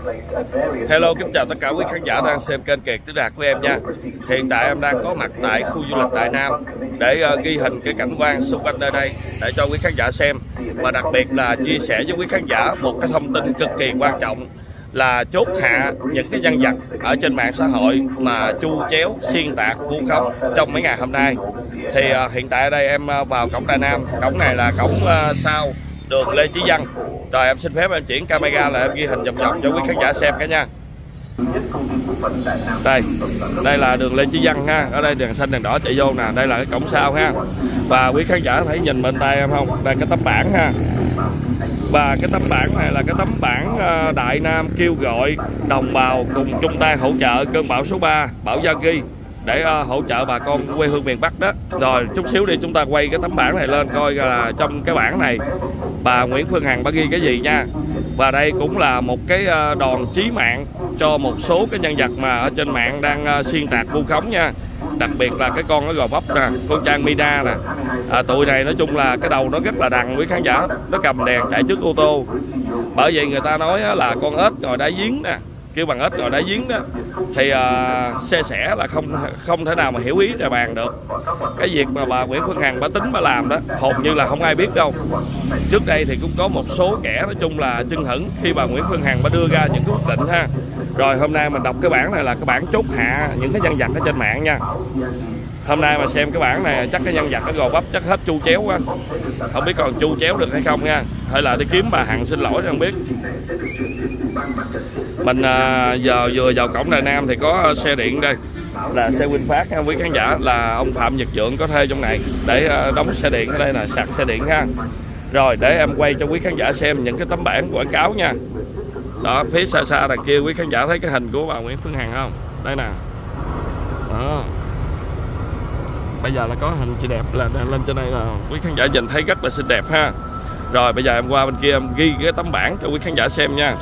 Hello, kính chào tất cả quý khán giả đang xem kênh Kiệt Tứ Đạt của em nha. Hiện tại em đang có mặt tại khu du lịch Đại Nam để ghi hình cái cảnh quan xung quanh nơi đây để cho quý khán giả xem, và đặc biệt là chia sẻ với quý khán giả một cái thông tin cực kỳ quan trọng là chốt hạ những cái nhân vật ở trên mạng xã hội mà chu chéo, xuyên tạc, vu khống trong mấy ngày hôm nay. Thì hiện tại ở đây em vào cổng Đại Nam, cổng này là cổng sau đường Lê Chí Văn. Rồi em xin phép em chuyển camera là em ghi hình vòng vòng cho quý khán giả xem cả nha. Đây là đường Lê Chí Văn ha, ở đây đèn xanh đèn đỏ chạy vô nè, đây là cái cổng sau ha. Và quý khán giả thấy nhìn bên tay em không? Đây cái tấm bảng ha. Và cái tấm bảng này là cái tấm bảng Đại Nam kêu gọi đồng bào cùng chung tay hỗ trợ cơn bão số 3 bão Yagi để hỗ trợ bà con quê hương miền Bắc đó. Rồi chút xíu đi chúng ta quay cái tấm bảng này lên coi là trong cái bảng này bà Nguyễn Phương Hằng bà ghi cái gì nha. Và đây cũng là một cái đòn chí mạng cho một số cái nhân vật mà ở trên mạng đang xuyên tạc vu khống nha. Đặc biệt là cái con nó gò vấp nè, con Trang Mina nè. Tụi này nói chung là cái đầu nó rất là đằng quý khán giả, nó cầm đèn chạy trước ô tô. Bởi vậy người ta nói là con ếch ngồi đáy giếng nè, kêu bằng ếch ngồi đáy giếng đó, thì xe sẻ là không thể nào mà hiểu ý ra bàn được. Cái việc mà bà Nguyễn Phương Hằng bà tính bà làm đó hầu như là không ai biết đâu. Trước đây thì cũng có một số kẻ nói chung là chưng hửng khi bà Nguyễn Phương Hằng bà đưa ra những cái quyết định ha. Rồi hôm nay mình đọc cái bản này là cái bản chốt hạ những cái nhân vật ở trên mạng nha. Hôm nay mà xem cái bản này chắc cái nhân vật cái gò vấp chắc hết chu chéo quá, không biết còn chu chéo được hay không nha, hay là đi kiếm bà Hằng xin lỗi không biết. Mình giờ vừa vào cổng Đại Nam thì có xe điện đây là xe VinFast nha quý khán giả, là ông Phạm Nhật Vượng có thuê trong này để đóng xe điện ở đây là sạc xe điện ha. Rồi để em quay cho quý khán giả xem những cái tấm bảng quảng cáo nha. Đó, phía xa xa đằng kia quý khán giả thấy cái hình của bà Nguyễn Phương Hằng không? Đây nè. Đó. Bây giờ là có hình chị đẹp là lên trên đây là quý khán giả nhìn thấy rất là xinh đẹp ha. Rồi bây giờ em qua bên kia em ghi cái tấm bảng cho quý khán giả xem nha.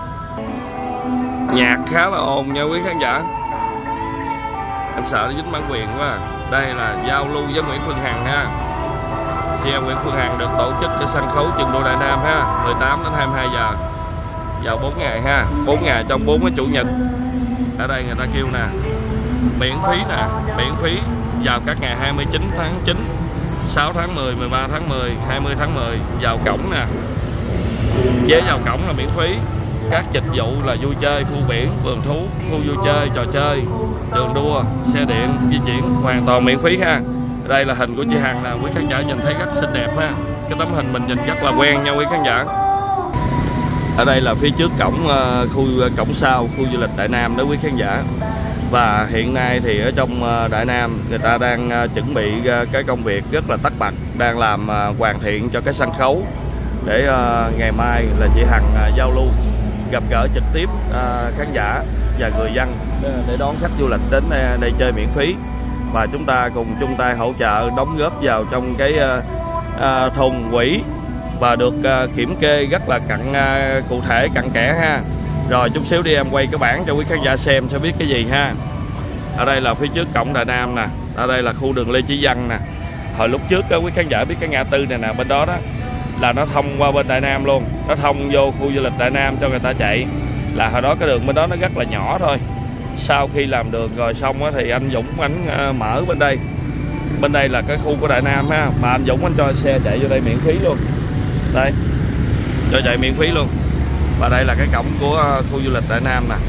Nhạc khá là ồn nha quý khán giả. Em sợ nó dính bản quyền quá. Đây là giao lưu với Nguyễn Phương Hằng ha. Xe Nguyễn Phương Hằng được tổ chức ở sân khấu Trường Đua Đại Nam ha, 18 đến 22 giờ. Vào 4 ngày ha, 4 ngày trong 4 cái chủ nhật. Ở đây người ta kêu nè, miễn phí nè, miễn phí vào các ngày 29 tháng 9, 6 tháng 10, 13 tháng 10, 20 tháng 10 vào cổng nè. Vé vào cổng là miễn phí. Các dịch vụ là vui chơi, khu biển, vườn thú, khu vui chơi, trò chơi, trường đua, xe điện, di chuyển hoàn toàn miễn phí ha. Đây là hình của chị Hằng là quý khán giả nhìn thấy rất xinh đẹp ha. Cái tấm hình mình nhìn rất là quen nha quý khán giả. Ở đây là phía trước cổng cổng sau khu du lịch Đại Nam đó quý khán giả. Và hiện nay thì ở trong Đại Nam người ta đang chuẩn bị cái công việc rất là tất bật, đang làm hoàn thiện cho cái sân khấu để ngày mai là chị Hằng giao lưu gặp gỡ trực tiếp khán giả và người dân để đón khách du lịch đến đây chơi miễn phí. Và chúng ta cùng chung tay hỗ trợ đóng góp vào trong cái thùng quỹ và được kiểm kê rất là cụ thể cặn kẽ ha. Rồi chút xíu đi em quay cái bảng cho quý khán giả xem sẽ biết cái gì ha. Ở đây là phía trước cổng Đại Nam nè, ở đây là khu đường Lê Chí Văn nè. Hồi lúc trước quý khán giả biết cái ngã tư này nè, bên đó đó là nó thông qua bên Đại Nam luôn, nó thông vô khu du lịch Đại Nam cho người ta chạy. Là hồi đó cái đường bên đó nó rất là nhỏ thôi. Sau khi làm đường rồi xong á, thì anh Dũng anh mở bên đây. Bên đây là cái khu của Đại Nam ha, mà anh Dũng anh cho xe chạy vô đây miễn phí luôn. Đây, cho chạy miễn phí luôn. Và đây là cái cổng của khu du lịch Đại Nam nè.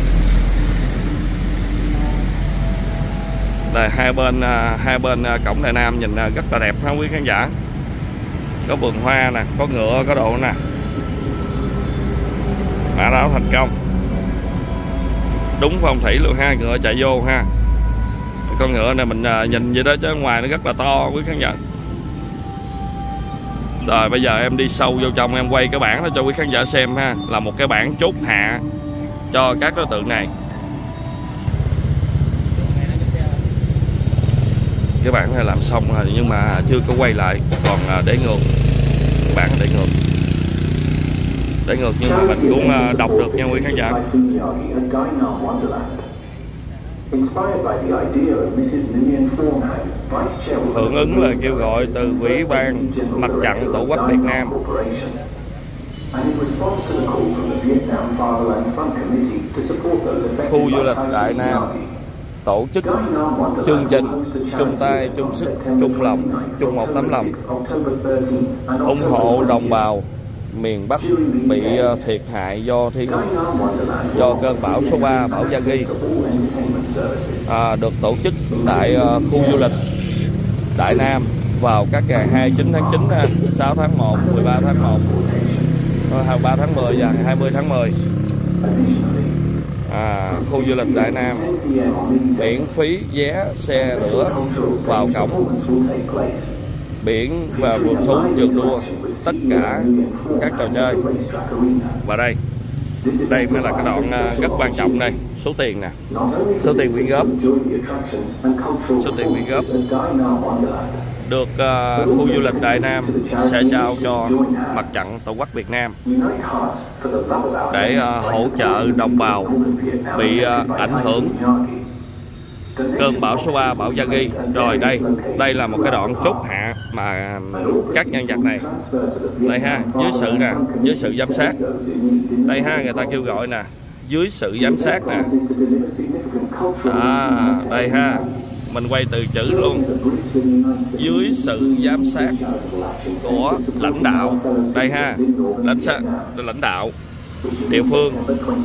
Đây hai bên cổng Đại Nam nhìn rất là đẹp ha quý khán giả. Có vườn hoa nè, có ngựa, có đồ nè. Mã đáo thành công. Đúng phong thủy luôn ha, ngựa chạy vô ha. Con ngựa này mình nhìn vậy đó chứ ngoài nó rất là to quý khán giả. Rồi bây giờ em đi sâu vô trong em quay cái bảng đó cho quý khán giả xem ha. Là một cái bảng chốt hạ cho các đối tượng này. Cái bảng này làm xong rồi nhưng mà chưa có quay lại, còn để ngược. Cái bảng để ngược. Để ngược nhưng mà mình cũng đọc được nha quý khán giả. Hưởng ứng lời kêu gọi từ Ủy ban Mặt trận Tổ quốc Việt Nam Khu du lịch Đại Nam tổ chức chương trình chung tay chung sức chung lòng chung một tấm lòng ủng hộ đồng bào miền Bắc bị thiệt hại do cơn bão số 3 bão Yagi, được tổ chức tại khu du lịch Đại Nam vào các ngày 29 tháng 9, 6 tháng 1, 13 tháng 1, 3 tháng 10 và 20 tháng 10. Khu du lịch Đại Nam miễn phí vé xe lửa vào cổng, biển và vườn thú, trượt đua, tất cả các trò chơi. Và đây mới là cái đoạn rất quan trọng đây, số tiền nè, số tiền quyên góp, được khu du lịch Đại Nam sẽ trao cho Mặt trận Tổ quốc Việt Nam để hỗ trợ đồng bào bị ảnh hưởng cơn bão số 3 bão Yagi. Rồi đây là một cái đoạn chốt hạ mà các nhân vật này đây ha, dưới sự nè, dưới sự giám sát đây ha, người ta kêu gọi nè, dưới sự giám sát nè, đây ha, mình quay từ chữ luôn, dưới sự giám sát của lãnh đạo đây ha, lãnh đạo địa phương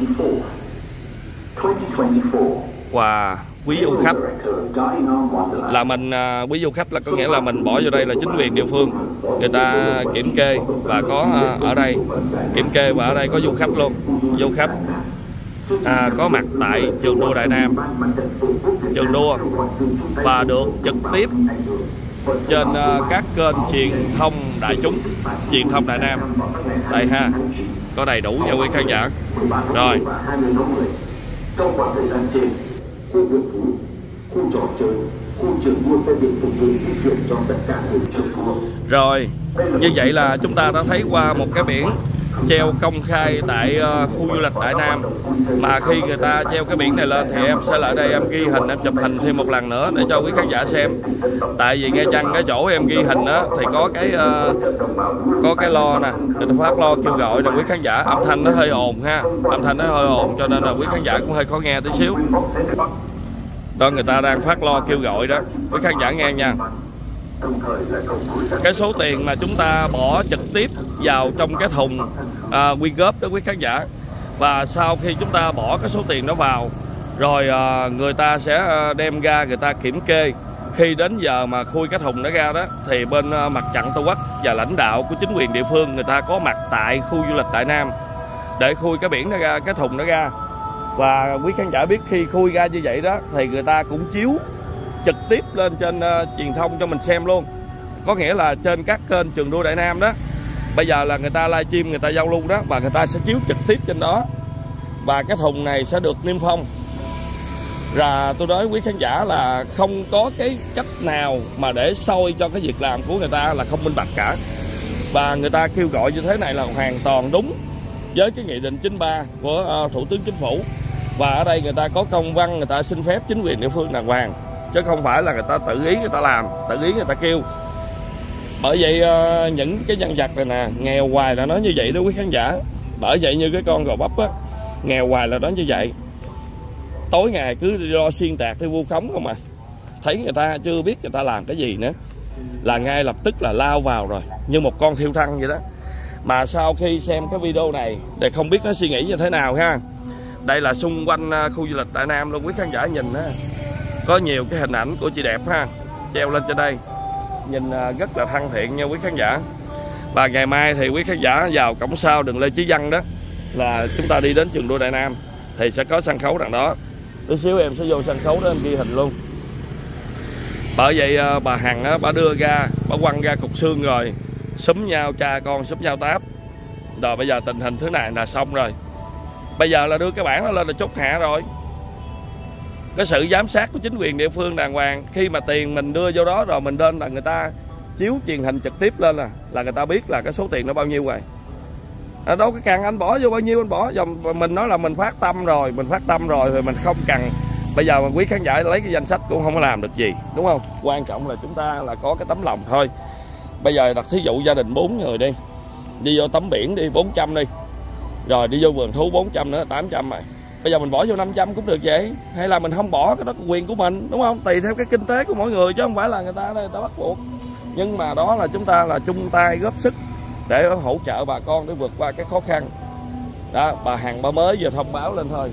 và quý du khách. Là mình quý du khách là có nghĩa là mình bỏ vô đây là chính quyền địa phương, người ta kiểm kê và có ở đây kiểm kê và ở đây có du khách luôn, du khách có mặt tại trường đua Đại Nam, trường đua, và được trực tiếp trên các kênh truyền thông đại chúng, truyền thông Đại Nam đây ha, có đầy đủ cho quý khán giả. Rồi trong khoảng thời gian trên, khu vườn thú, khu trò chơi, khu trường đua sẽ được phục vụ di chuyển cho tất cả người trường đua. Rồi như vậy là chúng ta đã thấy qua một cái biển treo công khai tại khu du lịch Đại Nam, mà khi người ta treo cái biển này lên thì em sẽ lại đây em ghi hình, em chụp hình thêm một lần nữa để cho quý khán giả xem. Tại vì ngay chăng cái chỗ em ghi hình đó thì có cái lo nè, người ta phát lo kêu gọi là quý khán giả, âm thanh nó hơi ồn ha, âm thanh nó hơi ồn cho nên là quý khán giả cũng hơi khó nghe tí xíu. Đó, người ta đang phát lo kêu gọi đó, quý khán giả nghe nha. Cái số tiền mà chúng ta bỏ trực tiếp vào trong cái thùng quyên góp đó quý khán giả, và sau khi chúng ta bỏ cái số tiền đó vào rồi người ta sẽ đem ra, người ta kiểm kê. Khi đến giờ mà khui cái thùng đó ra đó thì bên Mặt trận Tổ quốc và lãnh đạo của chính quyền địa phương người ta có mặt tại khu du lịch Đại Nam để khui cái biển đó ra, cái thùng đó ra. Và quý khán giả biết khi khui ra như vậy đó thì người ta cũng chiếu trực tiếp lên trên truyền thông cho mình xem luôn. Có nghĩa là trên các kênh trường đua Đại Nam đó, bây giờ là người ta livestream, người ta giao lưu đó, và người ta sẽ chiếu trực tiếp trên đó. Và cái thùng này sẽ được niêm phong. Và tôi nói quý khán giả là không có cái cách nào mà để soi cho cái việc làm của người ta là không minh bạch cả. Và người ta kêu gọi như thế này là hoàn toàn đúng với cái nghị định 93 của Thủ tướng Chính phủ. Và ở đây người ta có công văn, người ta xin phép chính quyền địa phương đàng hoàng, chứ không phải là người ta tự ý người ta làm, tự ý người ta kêu. Bởi vậy những cái nhân vật này nè, nghèo hoài là nói như vậy đó quý khán giả. Bởi vậy như cái con gò bắp á, nghèo hoài là nói như vậy. Tối ngày cứ lo xuyên tạc theo vu khống không à. Thấy người ta chưa biết người ta làm cái gì nữa là ngay lập tức là lao vào rồi, như một con thiêu thân vậy đó. Mà sau khi xem cái video này để không biết nó suy nghĩ như thế nào ha. Đây là xung quanh khu du lịch Đại Nam luôn quý khán giả nhìn ha. Có nhiều cái hình ảnh của chị đẹp ha, treo lên trên đây. Nhìn rất là thân thiện nha quý khán giả. Và ngày mai thì quý khán giả vào cổng sau đường Lê Chí Văn đó là chúng ta đi đến trường đua Đại Nam thì sẽ có sân khấu đằng đó. Tí xíu em sẽ vô sân khấu đó em ghi hình luôn. Bởi vậy bà Hằng á, bà đưa ra, bà quăng ra cục xương rồi, xúm nhau cha con, xúm nhau táp. Rồi bây giờ tình hình thứ này là xong rồi. Bây giờ là đưa cái bảng đó lên là chốt hạ rồi. Cái sự giám sát của chính quyền địa phương đàng hoàng. Khi mà tiền mình đưa vô đó rồi mình lên là người ta chiếu truyền hình trực tiếp lên là người ta biết là cái số tiền nó bao nhiêu rồi. Đâu cái cần anh bỏ vô bao nhiêu anh bỏ. Dòng mình nói là mình phát tâm rồi, thì mình không cần. Bây giờ mà quý khán giả lấy cái danh sách cũng không có làm được gì, đúng không? Quan trọng là chúng ta là có cái tấm lòng thôi. Bây giờ đặt thí dụ gia đình 4 người đi. đi vô tắm biển đi 400 đi, rồi đi vô vườn thú 400 nữa 800 rồi. Bây giờ mình bỏ vô 500 cũng được vậy, hay là mình không bỏ, cái đó là quyền của mình, đúng không? Tùy theo cái kinh tế của mỗi người chứ không phải là người ta bắt buộc. Nhưng mà đó là chúng ta là chung tay góp sức để hỗ trợ bà con để vượt qua cái khó khăn. Đó, bà Hằng bà mới vừa thông báo lên thôi.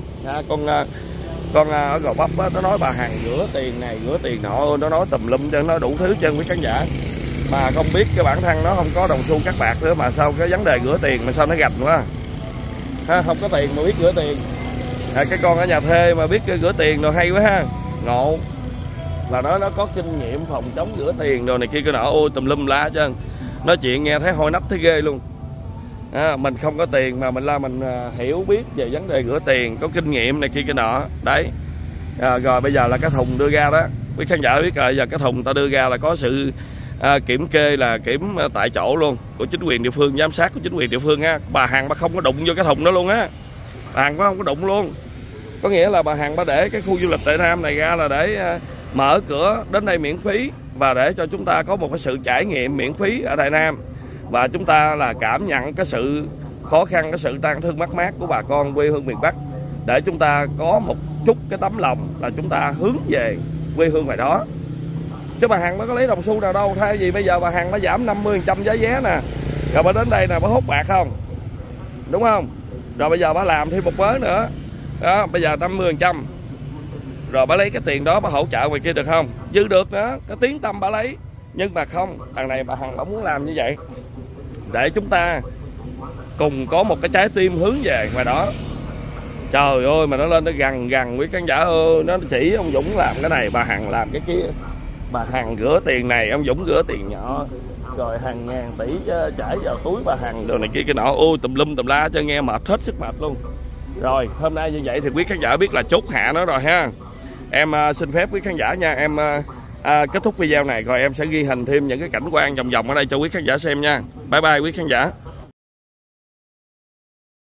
Con ở Gò Vấp á, nó nói bà Hằng rửa tiền này rửa tiền nọ, nó nói tùm lum cho nó đủ thứ chân với khán giả. Mà không biết cái bản thân nó không có đồng xu cắt bạc nữa, mà sao cái vấn đề rửa tiền mà sao nó gạch quá ha, không có tiền mà biết rửa tiền. Cái con ở nhà thuê mà biết rửa tiền rồi hay quá ha, ngộ. Là nó có kinh nghiệm phòng chống rửa tiền rồi này kia cái nọ, ôi tùm lum lá chứ. Nói chuyện nghe thấy hôi nách thấy ghê luôn. Mình không có tiền mà mình hiểu biết về vấn đề rửa tiền, có kinh nghiệm này kia cái nọ đấy. Rồi bây giờ là cái thùng đưa ra đó, quý khán giả biết rồi, giờ cái thùng ta đưa ra là có sự kiểm kê, là kiểm tại chỗ luôn của chính quyền địa phương, giám sát của chính quyền địa phương á. Bà Hằng bà không có đụng vô cái thùng đó luôn á, bà Hằng bà không có đụng luôn. Có nghĩa là bà Hằng bà để cái khu du lịch Đại Nam này ra là để mở cửa đến đây miễn phí, và để cho chúng ta có một cái sự trải nghiệm miễn phí ở Đại Nam, và chúng ta là cảm nhận cái sự khó khăn, cái sự tang thương mất mát của bà con quê hương miền Bắc, để chúng ta có một chút cái tấm lòng là chúng ta hướng về quê hương ngoài đó. Chứ bà Hằng nó có lấy đồng xu nào đâu. Thay vì bây giờ bà Hằng nó giảm 50% giá vé nè, rồi bà đến đây nè bà hốt bạc không, đúng không? Rồi bây giờ bà làm thêm một vớ nữa đó, bây giờ 50%, rồi bà lấy cái tiền đó bà hỗ trợ ngoài kia được không? Dư được nữa, cái tiếng tâm bà lấy. Nhưng mà không, thằng này bà Hằng bà muốn làm như vậy để chúng ta cùng có một cái trái tim hướng về ngoài đó. Trời ơi mà nó lên nó gần quý khán giả ơi, nó chỉ ông Dũng làm cái này, bà Hằng làm cái kia. Bà Hằng rửa tiền này, ông Dũng rửa tiền nhỏ, rồi hàng ngàn tỷ chảy vào túi bà Hằng rồi này kia cái nọ, ôi tùm lum tùm la cho nghe mệt hết sức mệt luôn. Rồi hôm nay như vậy thì quý khán giả biết là chốt hạ nó rồi ha. Em xin phép quý khán giả nha, em kết thúc video này rồi em sẽ ghi hình thêm những cái cảnh quan vòng vòng ở đây cho quý khán giả xem nha. Bye bye quý khán giả.